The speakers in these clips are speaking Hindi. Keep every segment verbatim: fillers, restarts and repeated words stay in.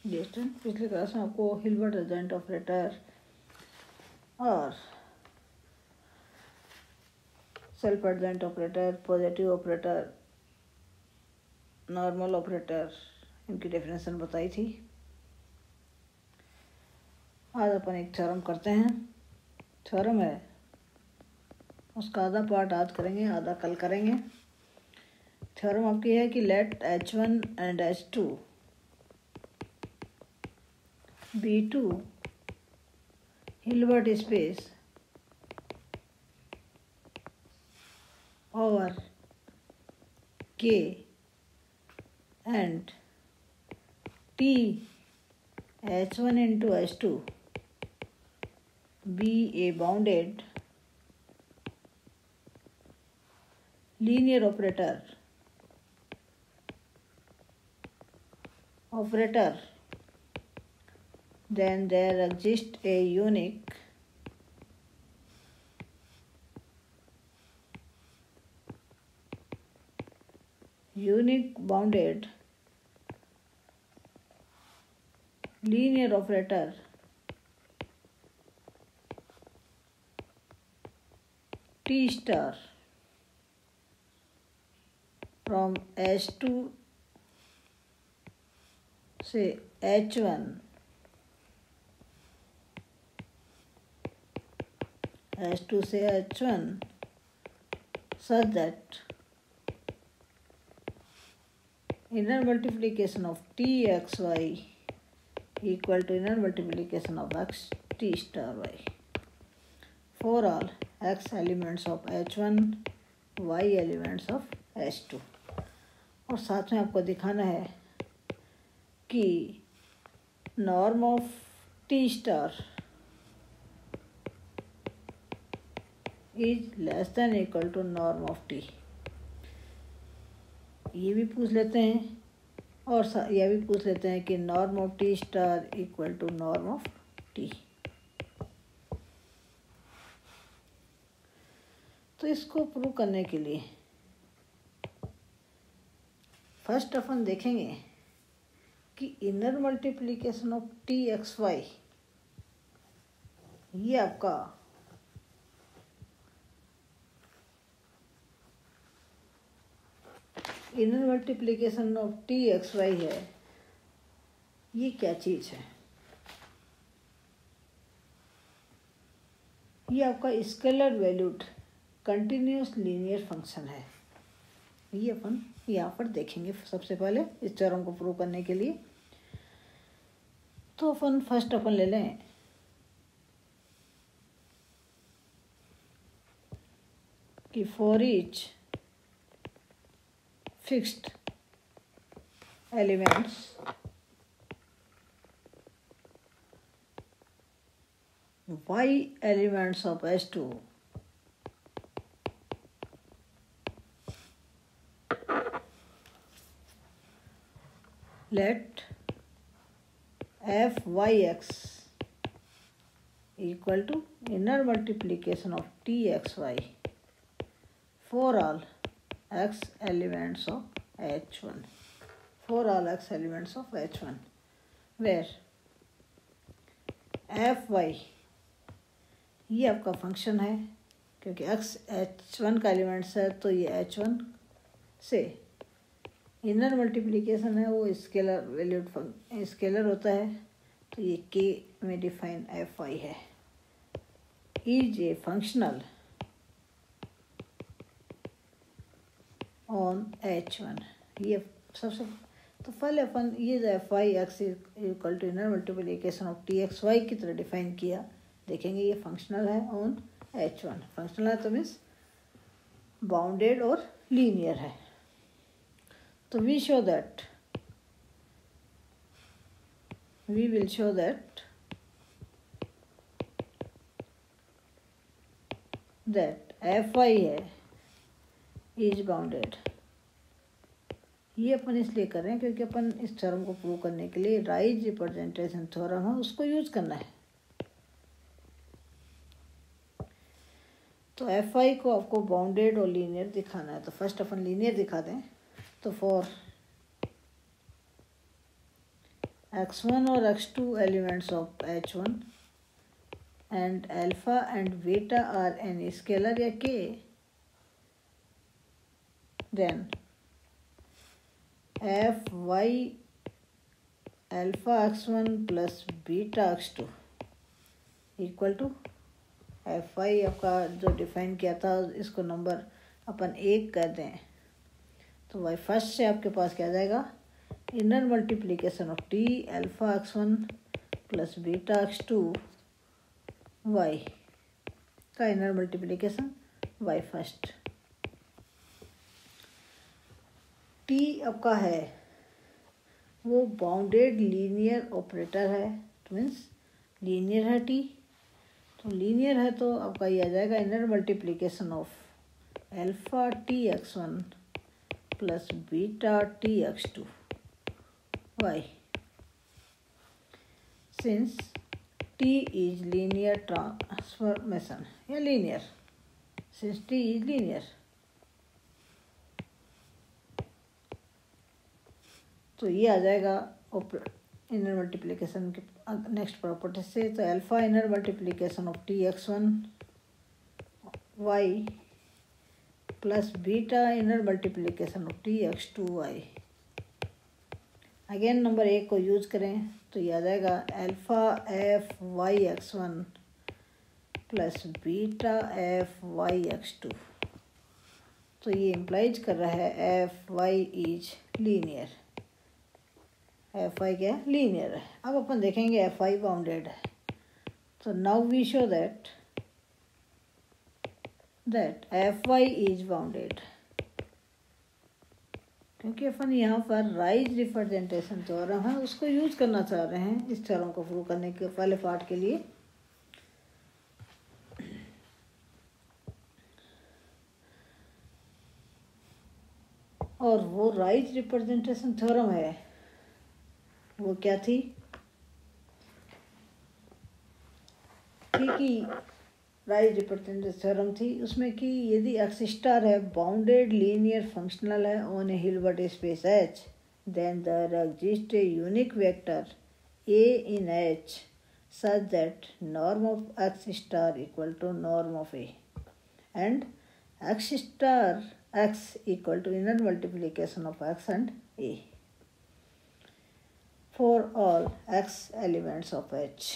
डिस्टेंस पिछले क्लास में आपको हिल्बर्ट एजेंट ऑपरेटर और self adjoint operator, positive operator, normal operator, इनकी डेफिनेशन बताई थी। आज अपन एक थ्योरम करते हैं। थ्योरम है, उसका आधा पार्ट आज करेंगे, आधा कल करेंगे। थ्योरम आपकी है कि let H one and H two be two Hilbert space over K and T H one into H two be a bounded linear operator operator then there exists a unique unique bounded linear operator T star from H two say H one H two say H one such that inner multiplication of T x y equal to inner multiplication of x T star y for all x elements of H one, y elements of H two। और साथ में आपको दिखाना है कि norm of T star is less than equal to norm of T। ये भी पूछ लेते हैं और यह भी पूछ लेते हैं कि norm of T star equal to norm of T. तो इसको प्रूव करने के लिए फर्स्ट अपन देखेंगे कि inner multiplication of T x y, ये आपका inner multiplication of T x y है, ये क्या चीज है? ये आपका scalar valued continuous linear function है। ये अपन यहाँ पर देखेंगे सबसे पहले इस थ्योरम को प्रूव करने के लिए। तो अपन फर्स्ट अपन ले लें कि for each fixed elements y elements of H two let f yx equal to inner multiplication of t xy for all x elements of H one, for all x elements of H one, where f y ये आपका फंक्शन है, क्योंकि x H one का एलिमेंट्स है तो ये H one से इनर मल्टीप्लिकेशन है, वो स्केलर वैल्यूड स्केलर होता है, तो ये k में डिफाइन f y है, is a functional on H one. ये सबसे तो पहले अपन ये जो f Y x equal to inner multiplication of T x y की तरह डिफाइन किया, देखेंगे ये फंक्शनल है ऑन एच वन। फंक्शनल है तो मीन्स बाउंडेड और लीनियर है। तो we show that we will show that that f y है इज बाउंडेड। ये अपन इसलिए कर रहे हैं क्योंकि अपन इस थ्योरम को प्रूव करने के लिए राइज रिप्रेजेंटेशन थ्योरम है, उसको यूज करना है। तो एफ आई को आपको बाउंडेड और लीनियर दिखाना है, तो फर्स्ट अपन लीनियर दिखा दें। तो फॉर एक्स वन और x two elements of H one and alpha and beta are any scalar या k, then f y alpha x one plus beta x two equal to f y आपका जो डिफाइन किया था इसको नंबर अपन एक कर दें तो वाई फर्स्ट से आपके पास क्या जाएगा, inner multiplication of T alpha x one plus beta x two y का inner multiplication y first. T आपका है वो बाउंडेड लीनियर ऑपरेटर है, तो मीन्स लीनियर है टी, तो लीनियर है तो आपका ये आ जाएगा inner multiplication of alpha T x one plus beta T x two y. Since T is linear transformation या linear, since T is linear, तो ये आ जाएगा इनर मल्टीप्लिकेशन के नेक्स्ट प्रॉपर्टी से। तो alpha inner multiplication of T x one y plus beta inner multiplication of T x two y. Again number एक को यूज करें तो ये आ जाएगा alpha f Y x one plus beta f Y x two, तो ये इम्प्लाइज कर रहा है f y is linear, f y क्या लीनियर है। अब अपन देखेंगे एफ वाई बाउंडेड है, तो now we show that that f y is bounded, क्योंकि अपन यहाँ पर राइज रिप्रेजेंटेशन थ्योरम है उसको यूज करना चाह रहे हैं इस थ्योरम को प्रूव करने के पहले पार्ट के लिए। और वो राइज रिप्रेजेंटेशन थ्योरम है वो क्या थी कि राइज रिप्रेजेंटेशन थ्योरम थी उसमें कि यदि एक्स स्टार है बाउंडेड लीनियर फंक्शनल है on a Hilbert space H, then there exist a unique vector a in H such that norm of x star equal to norm of a and x star x equal to inner multiplication of x and a for all x elements of H.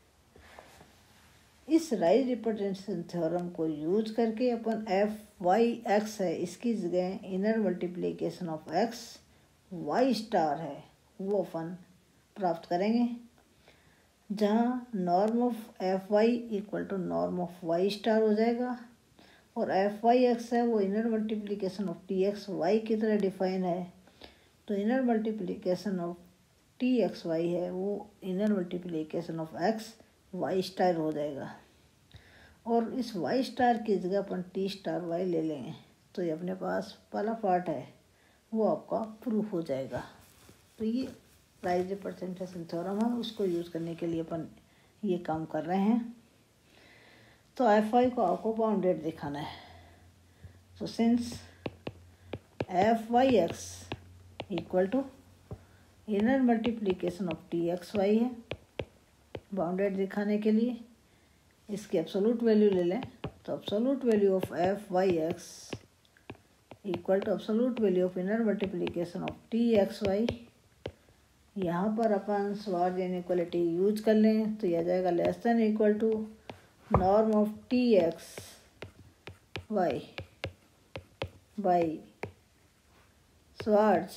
इस राइज रिप्रेजेंटेशन थ्योरम को यूज करके अपन एफ वाई एक्स है इसकी जगह inner multiplication of x Y star है वो अपन प्राप्त करेंगे, जहाँ norm of F Y equal to norm of Y star हो जाएगा और एफ वाई एक्स है वो inner multiplication of T x y की तरह डिफाइन है, तो inner multiplication of T x y है वो inner multiplication of x Y star हो जाएगा और इस वाई स्टार की जगह अपन टी स्टार वाई ले लेंगे, तो ये अपने पास पहला पार्ट है वो आपका प्रूफ हो जाएगा। तो ये राइज रिप्रेजेंटेशन थ्योरम है उसको यूज़ करने के लिए अपन ये काम कर रहे हैं। तो एफ वाई को आपको बाउंडेड दिखाना है, तो since f Y x equal to inner multiplication of T x y है, बाउंडेड दिखाने के लिए इसकी एब्सोल्यूट वैल्यू ले लें, तो absolute value of F Y x equal to absolute value of inner multiplication of T x y. यहाँ पर अपन स्वार्ज इनइक्वालिटी यूज कर लें तो यह आ जाएगा less than equal to norm of T x y by Schwarz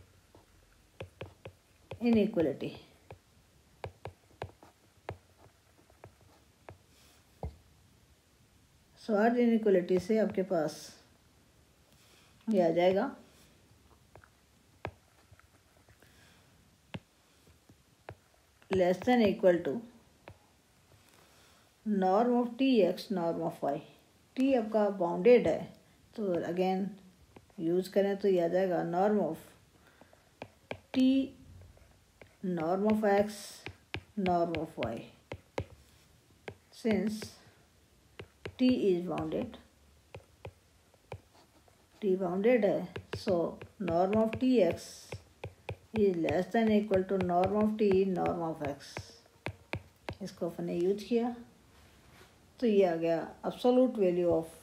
inequality. Schwarz inequality से आपके पास ये आ जाएगा less than equal to norm of T x norm of y. T आपका बाउंडेड है तो अगेन यूज करें तो ये आ जाएगा norm of T norm of x norm of y. Since T is bounded, T bounded है, so norm of T x is less than equal to norm of T norm of x. इसको अपन ने यूज किया तो ये आ गया absolute value of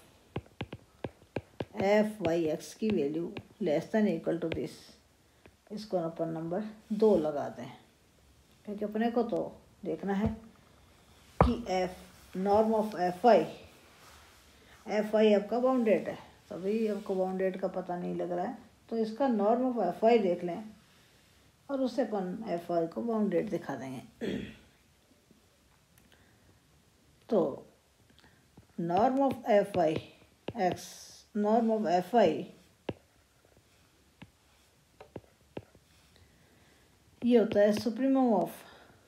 F Y x की value less than equal to this. इसको अपन नंबर दो लगा दें क्योंकि अपने को तो देखना है कि f norm of f i f i आपका बाउंडेड है, तभी आपको बाउंडेड का पता नहीं लग रहा है तो इसका नॉर्म ऑफ एफ आई देख लें और उससे अपन एफ आई को बाउंडेड दिखा देंगे। तो norm of f i x norm of f i ये होता है supremum of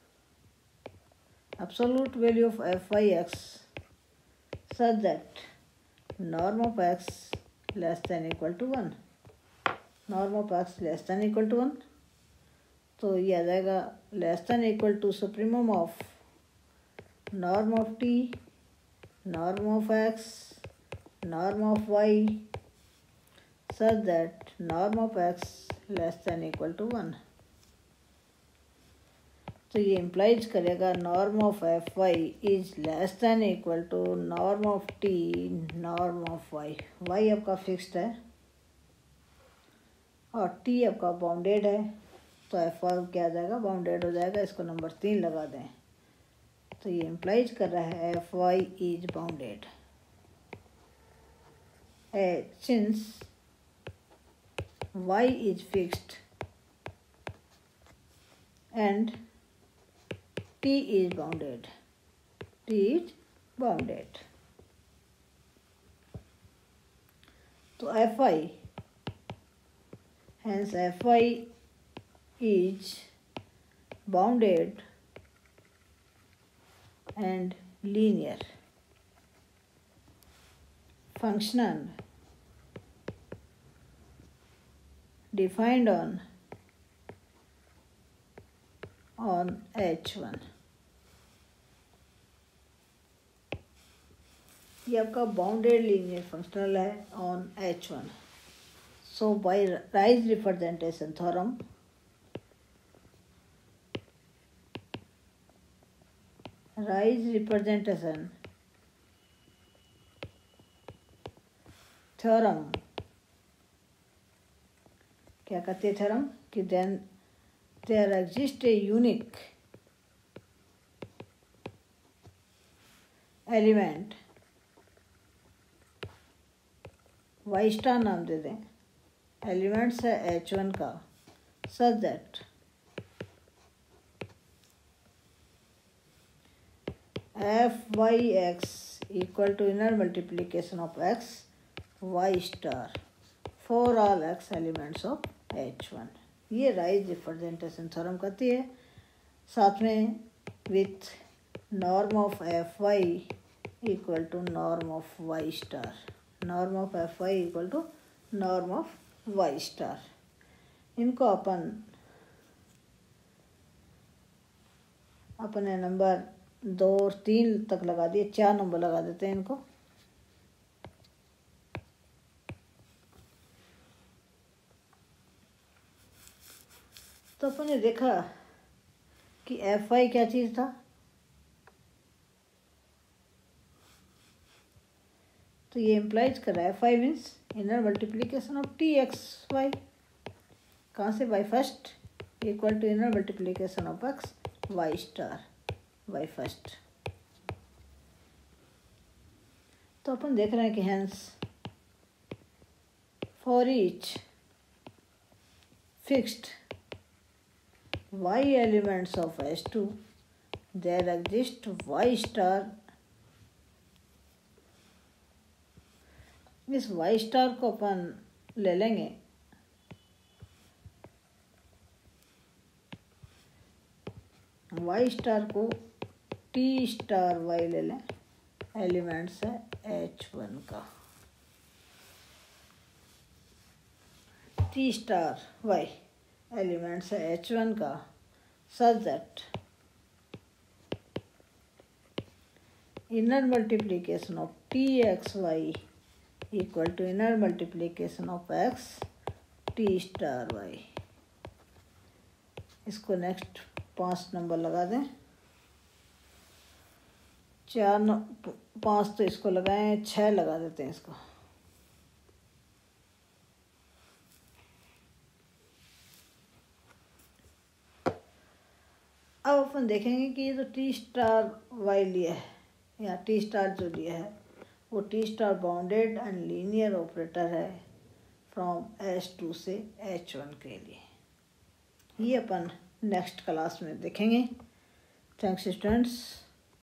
absolute value of f i x such that norm of x less than equal to one. Norm of x less than equal to one तो ये आ जाएगा less than equal to supremum of norm of T norm of x norm of y such that norm of x less than equal to one. तो ये इम्प्लाइज करेगा norm of F y is less than equal to norm of T norm of y. Y आपका फिक्स्ड है और टी आपका बाउंडेड है तो एफ वाई क्या आ जाएगा बाउंडेड हो जाएगा। इसको नंबर तीन लगा दें तो ये इम्प्लाइज कर रहा है f y is bounded since y is fixed and T is bounded. T is bounded. तो F I hence F I is bounded and linear. Function defined on on H one. ये आपका बाउंडेड लीनियर फंक्शनल है on H one. So by Riesz representation theorem Riesz representation theorem क्या कहते हैं थ्योरम कि then there exists a unique element y star नाम दे दें एलिमेंट्स है एच वन का such that F Y x equal to inner multiplication of x Y star for all x elements of H one. ये राइज रिप्रेजेंटेशन थ्योरम कहती है साथ में with norm of F Y equal to norm of Y star. Norm of F Y equal to norm of Y star. इनको अपन अपने नंबर दो और तीन तक लगा दिए, चार नंबर लगा देते हैं इनको। तो अपन ने देखा कि एफ आई क्या चीज़ था, तो ये इम्प्लाइज कर रहा है F I means inner multiplication of T x Y. कहाँ से? By first equal to inner multiplication of x Y star by first. तो अपन देख रहे हैं कि hence for each fixed y elements of H two there exist y star। इस y स्टार को अपन ले लेंगे y स्टार को t स्टार y ले लें, एलिमेंट्स है एच वन का। t स्टार y एलिमेंट्स है एच वन का such that inner multiplication of T x Y equal to inner multiplication of X T star Y. इसको नेक्स्ट पाँच नंबर लगा दें, चार न पाँच तो इसको लगाएं, छः लगा देते हैं इसको। अब अपन देखेंगे कि ये जो टी स्टार वाई लिया है या टी स्टार जो लिया है वो T star bounded and linear operator है फ्रॉम एच टू से एच वन के लिए। ये अपन नेक्स्ट क्लास में देखेंगे। Thanks students.